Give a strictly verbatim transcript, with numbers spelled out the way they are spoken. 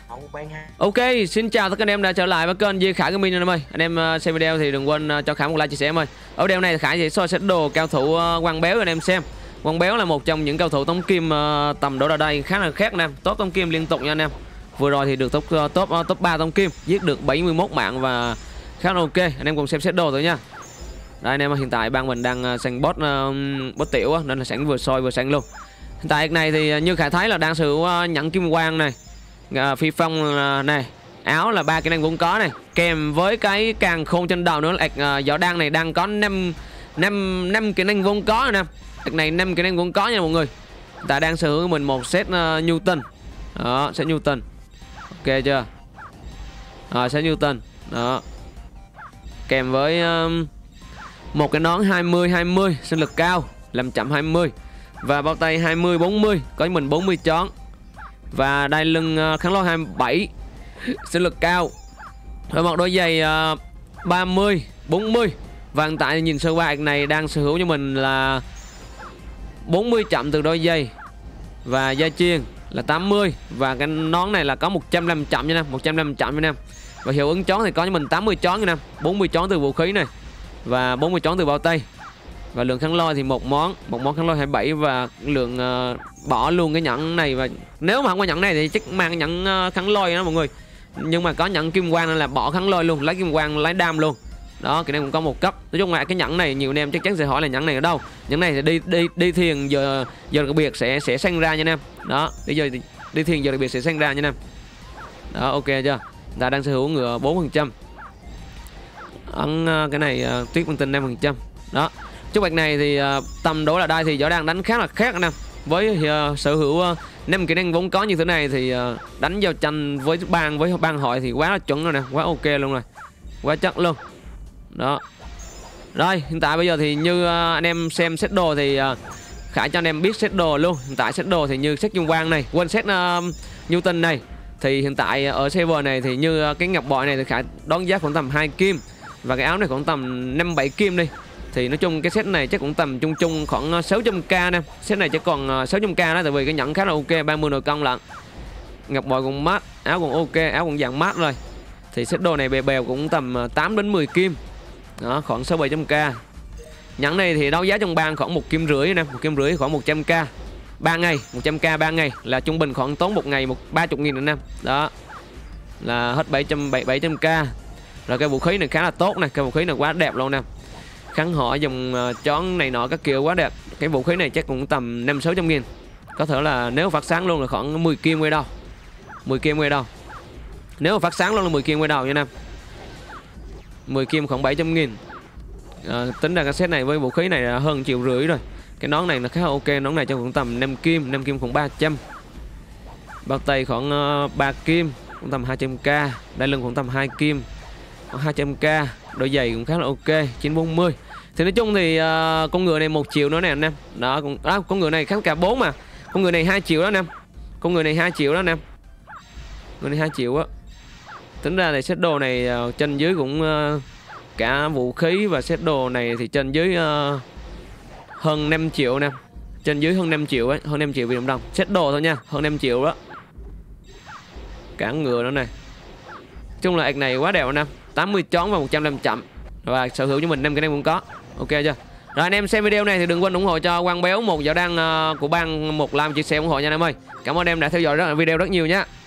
Ok, xin chào tất cả anh em đã trở lại với kênh Duy Khải Gaming anh em ơi. Anh em uh, xem video thì đừng quên uh, cho Khải một like chia sẻ em ơi. Ở video này Khải sẽ soi set đồ cao thủ uh, Quang Béo anh em xem. Quang Béo là một trong những cao thủ tống kim uh, tầm độ ở đây khá là khác anh em, top tống kim liên tục nha anh em. Vừa rồi thì được top uh, top uh, top ba tống kim, giết được bảy mươi mốt mạng và khá là ok. Anh em cùng xem set đồ thôi nha. Đây anh em, hiện tại bang mình đang uh, sang bot uh, bot tiểu á, nên là sẵn vừa soi vừa sẵn luôn. Hiện tại này thì uh, như Khải thấy là đang sử dụng uh, nhẫn kim quang này. Uh, phi phong uh, này, áo là ba kỹ năng cũng có này, kèm với cái càng khôn trên đầu nữa. uh, Võ đăng này đang có năm năm năm kỹ năng vốn có nè. Cái này năm kỹ năng vốn có nha mọi người. Ta đang sở hữu mình một set uh, Newton. Đó, set Newton. Ok chưa? Rồi, set Newton. Đó. Kèm với uh, một cái nón hai mươi hai mươi sinh lực cao, làm chậm hai mươi và bao tay hai mươi bốn mươi, có mình bốn mươi chón. Và đai lưng uh, kháng lôi hai mươi bảy sinh lực cao. Rồi một đôi giày uh, ba mươi bốn mươi. Và hiện tại nhìn sơ qua này đang sở hữu cho mình là bốn mươi chậm từ đôi giày. Và dây chiên là tám mươi. Và cái nón này là có một trăm năm chậm nha em, một trăm năm chậm nha em. Và hiệu ứng chón thì có cho mình tám mươi chón nha em, bốn mươi chón từ vũ khí này và bốn mươi chón từ bao tay. Và lượng kháng lôi thì một món, một món kháng lôi hai mươi bảy. Và lượng uh, bỏ luôn cái nhẫn này. Và nếu mà không có nhẫn này thì chắc mang cái nhẫn uh, kháng lôi đó mọi người. Nhưng mà có nhẫn kim quang nên là bỏ kháng lôi luôn, lấy kim quang lấy đam luôn. Đó, cái này cũng có một cấp. Nói chung là cái nhẫn này nhiều anh em chắc chắn sẽ hỏi là nhẫn này ở đâu. Nhẫn này thì đi đi đi thiền giờ giờ đặc biệt sẽ sẽ sinh ra nha anh em. Đó, bây giờ đi thiền giờ đặc biệt sẽ sinh ra nha anh em. Đó, ok chưa? Ta đang sở hữu ngựa bốn phần trăm. Ấn uh, cái này uh, tuyết văn tinh năm phần trăm. Đó. Chút bạch này thì uh, tầm đó là đây thì Võ đang đánh khá là khác anh em. Với uh, sở hữu uh, năm kỹ năng vốn có như thế này thì uh, đánh giao tranh với bang với bang hội thì quá là chuẩn rồi nè, quá ok luôn rồi. Quá chắc luôn. Đó. Rồi, hiện tại bây giờ thì như uh, anh em xem set đồ thì uh, Khải cho anh em biết set đồ luôn. Hiện tại set đồ thì như set kim quang này, quên set uh, Newton này. Thì hiện tại ở server này thì như uh, cái ngọc bội này thì Khải đón giá khoảng tầm hai kim. Và cái áo này khoảng tầm năm bảy kim đi. Thì nói chung cái set này chắc cũng tầm chung chung khoảng sáu trăm k nè. Set này chắc còn sáu trăm k đó, tại vì cái nhẫn khá là ok, ba mươi nồi cân lận. Ngọc bội cũng mát, áo cũng ok, áo cũng dạng mát rồi. Thì set đồ này bèo bèo cũng tầm tám đến mười kim. Đó, khoảng sáu bảy trăm k. Nhẫn này thì đấu giá trong bang khoảng một kim rưỡi nè, một kim rưỡi khoảng một trăm k. ba ngày, một trăm k ba ngày là trung bình khoảng tốn một ngày một ba mươi nghìn anh em. Đó. Là hết bảy trăm bảy trăm k. Rồi cái vũ khí này khá là tốt này, cái vũ khí này quá đẹp luôn nè. Kháng họ dùng uh, chón này nọ các kiểu quá đẹp. Cái vũ khí này chắc cũng tầm năm sáu trăm nghìn. Có thể là nếu phát sáng luôn là khoảng mười kim quay đầu, mười kim quay đầu. Nếu mà phát sáng luôn là mười kim quay đầu nha em. mười kim khoảng bảy trăm nghìn. à, Tính ra cái set này với vũ khí này là hơn triệu rưỡi rồi. Cái nón này là khá là ok, nón này cho cũng tầm năm kim, năm kim khoảng ba trăm. Bao tay khoảng uh, ba kim, cũng tầm hai trăm k. Đai lưng cũng tầm hai kim, khoảng hai trăm k. Đôi giày cũng khá là ok, chín bốn mươi. Thì nói chung thì uh, con ngựa này một triệu nữa nè anh em. Đó, con, à, con ngựa này kháng cả bốn mà. Con ngựa này hai triệu đó anh em. Con ngựa này hai triệu đó anh em. Người này hai triệu á. Tính ra thì set đồ này uh, trên dưới cũng uh, cả vũ khí và set đồ này thì trên dưới uh, hơn năm triệu nè. Trên dưới hơn năm triệu ấy, hơn năm triệu Việt Nam đồng. Set đồ thôi nha, hơn năm triệu đó. Cả ngựa nữa này. Chung là ạc này quá đẹp anh em. tám mươi chón và một trăm năm chậm. Và sở hữu cho mình năm cái này cũng có. Ok chưa? Rồi anh em xem video này thì đừng quên ủng hộ cho Quang Béo một Võ Đăng uh, của bang một like chia sẻ ủng hộ nha anh em ơi. Cảm ơn em đã theo dõi rất, video rất nhiều nhé.